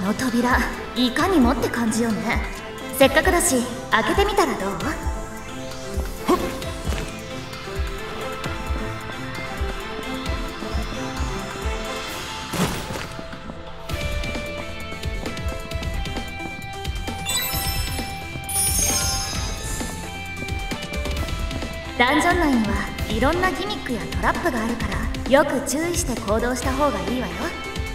の扉いかにもって感じよね。せっかくだし開けてみたらどう？ダンジョン内にはいろんなギミックやトラップがあるから、よく注意して行動した方がいいわよ。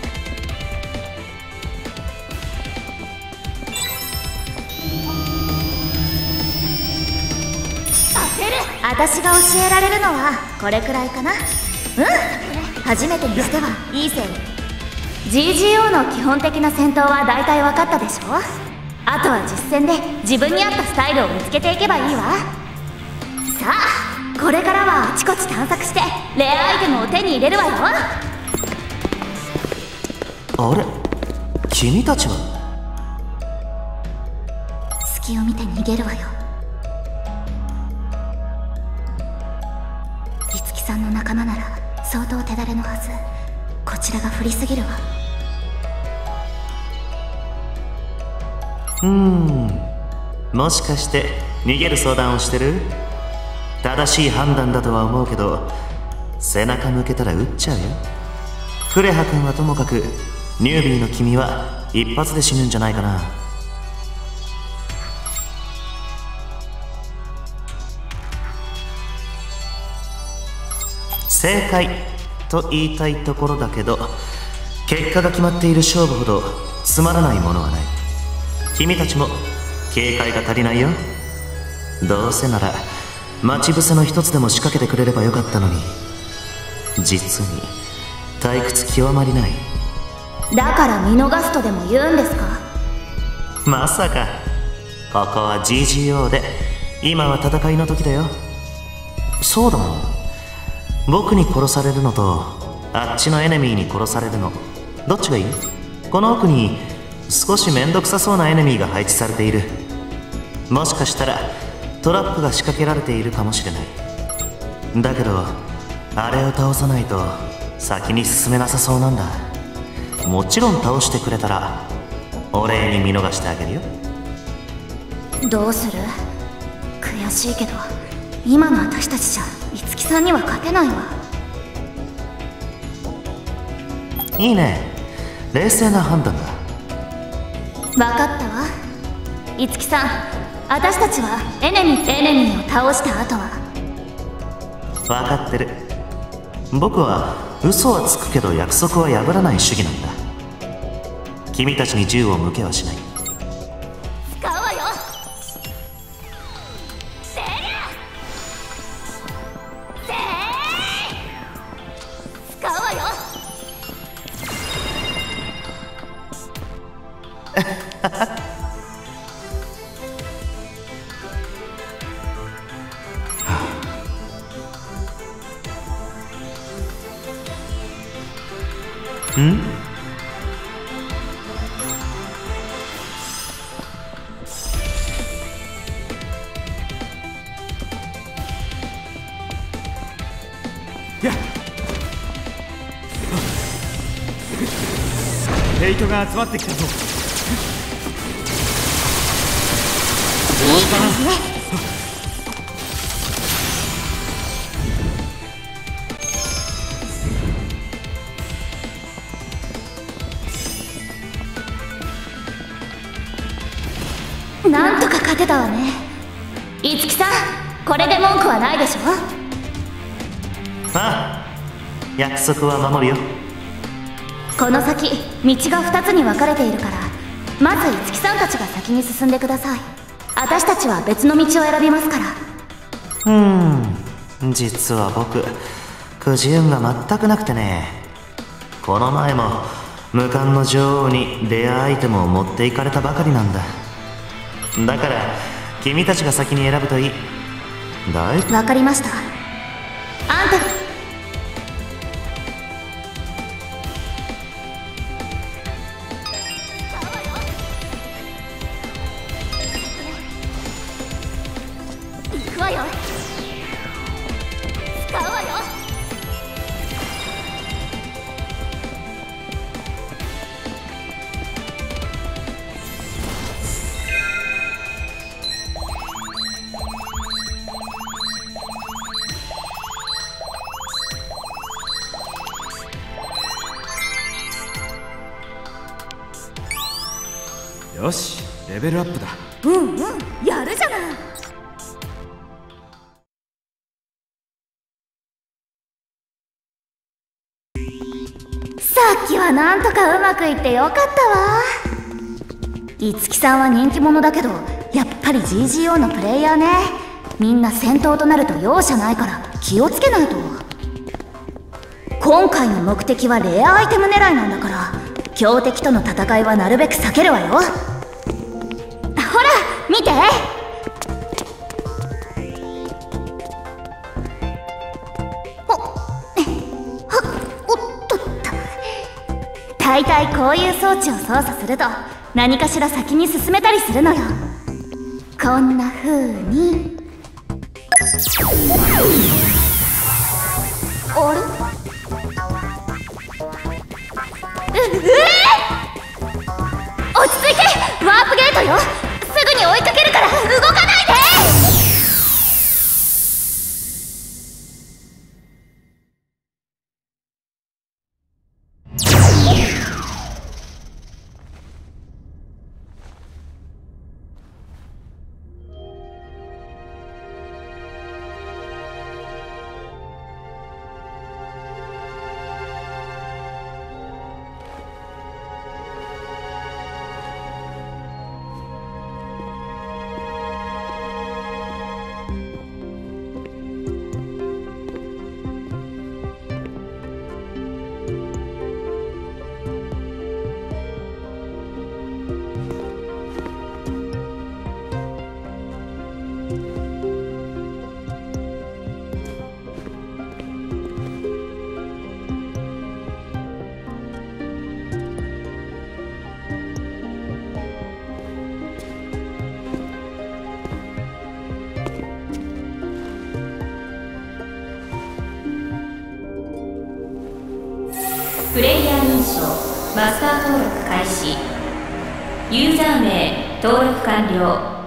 私が教えられるのはこれくらいかな。初めてにしてはいい線。 GGO の基本的な戦闘は大体分かったでしょ。あとは実戦で自分に合ったスタイルを見つけていけばいいわ。さあこれからはあちこち探索してレアアイテムを手に入れるわよ。 あれ、君たちは？ 隙を見て逃げるわよ。樹さんの仲間なら相当手だれのはず。こちらが不利すぎるわ。 もしかして逃げる相談をしてる？正しい判断だとは思うけど、背中向けたら撃っちゃうよ。クレハ君はともかく、ニュービーの君は一発で死ぬんじゃないかな。正解と言いたいところだけど、結果が決まっている勝負ほどつまらないものはない。君たちも警戒が足りないよ。どうせなら待ち伏せの一つでも仕掛けてくれればよかったのに。実に退屈極まりない。 だから見逃すとでも言うんですか？ まさか。ここは GGO で今は戦いの時だよ。そうだな、僕に殺されるのとあっちのエネミーに殺されるの、どっちがいい？この奥に少しめんどくさそうなエネミーが配置されている。もしかしたらトラップが仕掛けられているかもしれない。だけどあれを倒さないと先に進めなさそうなんだ。もちろん倒してくれたらお礼に見逃してあげるよ。 どうする？悔しいけど今の私たちじゃ樹さんには勝てないわ。 いいね、冷静な判断だ。 分かったわ。樹さん、私たちはエネミーを倒した後は？ 分かってる。僕は嘘はつくけど約束は破らない主義なんだ。君たちに銃を向けはしない。 使うわよ。せりゃせー使うわよ。 ヘイトが集まってきたぞ。 いい感じね。なんとか勝てたわね。樹さん、これで文句はないでしょ？ ああ、約束は守るよ。 この先道が2つに分かれているから、まず樹さんたちが先に進んでください。私たちは別の道を選びますから。 実は僕くじ運が全くなくてね。この前も無冠の女王にレアアイテムを持っていかれたばかりなんだ。だから君たちが先に選ぶといい。 分かりました。あんた行くわよ。使うわよ。 よし、レベルアップだ。 うんうん、やるじゃない。さっきはなんとかうまくいってよかったわ。樹さんは人気者だけど、やっぱり GGO のプレイヤーね。みんな戦闘となると容赦ないから気をつけないと。今回の目的はレアアイテム狙いなんだから、強敵との戦いはなるべく避けるわよ。ほら見て。おっとっと。大体こういう装置を操作すると何かしら先に進めたりするのよ。こんな風に。あれ？落ち着いて、ワープゲートよ。すぐに追いかけるから動かないで。 プレイヤー認証、マスター登録開始。ユーザー名登録完了。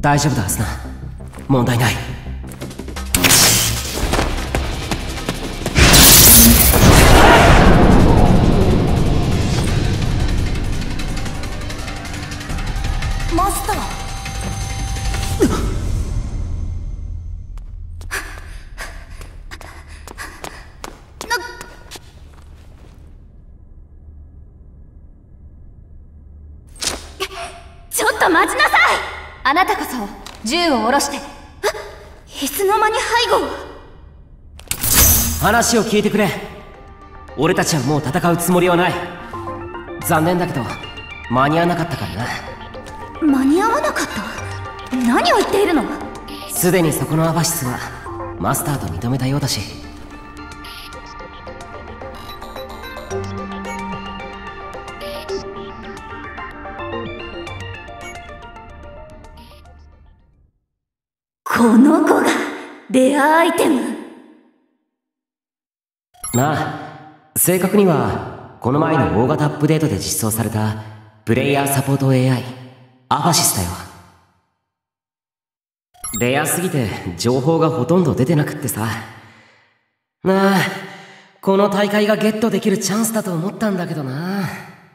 大丈夫だアスナ、問題ない。 マスター。ちょっと待ちなさい。あなたこそ銃を下ろして。いつの間に背後を。 話を聞いてくれ。俺たちはもう戦うつもりはない。残念だけど間に合わなかったからな。 間に合わなかった？何を言っているの？ すでにそこのアバシスはマスターと認めたようだし。 この子がレアアイテム。 なあ、正確にはこの前の大型アップデートで実装されたプレイヤーサポート AI アバシスだよ。レアすぎて情報がほとんど出てなくってさ。なあ、この大会がゲットできるチャンスだと思ったんだけどな。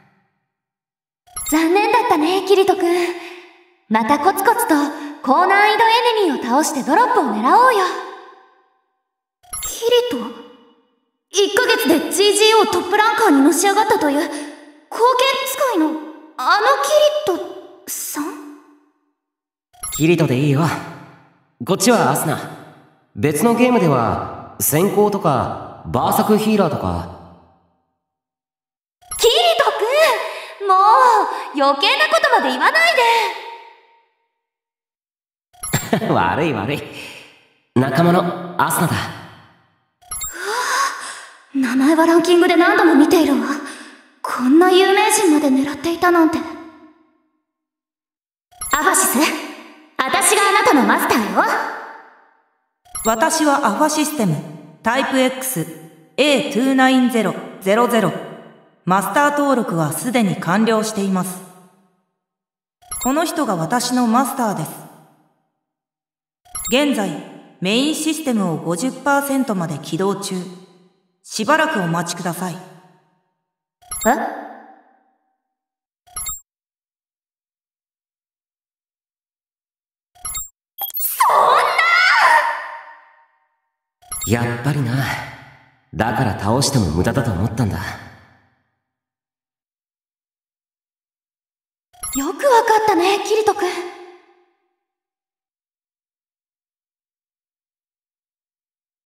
残念だったね、キリト君。またコツコツと高難易度エネミーを倒してドロップを狙おうよ。キリト？1ヶ月で GGO トップランカーにのし上がったという貢献使いのあのキリトさん？ キリトでいいよ。こっちはアスナ。別のゲームでは先行とかバーサクヒーラーとか。 キリト君、もう余計なことまで言わないで。 悪い悪い。仲間のアスナだ。 名前はランキングで何度も見ているわ。こんな有名人まで狙っていたなんて。アバシス、私があなたのマスターよ。 私はアファシステムタイプ X A29000。マスター登録はすでに完了しています。この人が私のマスターです。現在メインシステムを 50% まで起動中。しばらくお待ちください。 え？ やっぱりな。だから倒しても無駄だと思ったんだ。 よくわかったね、キリト君。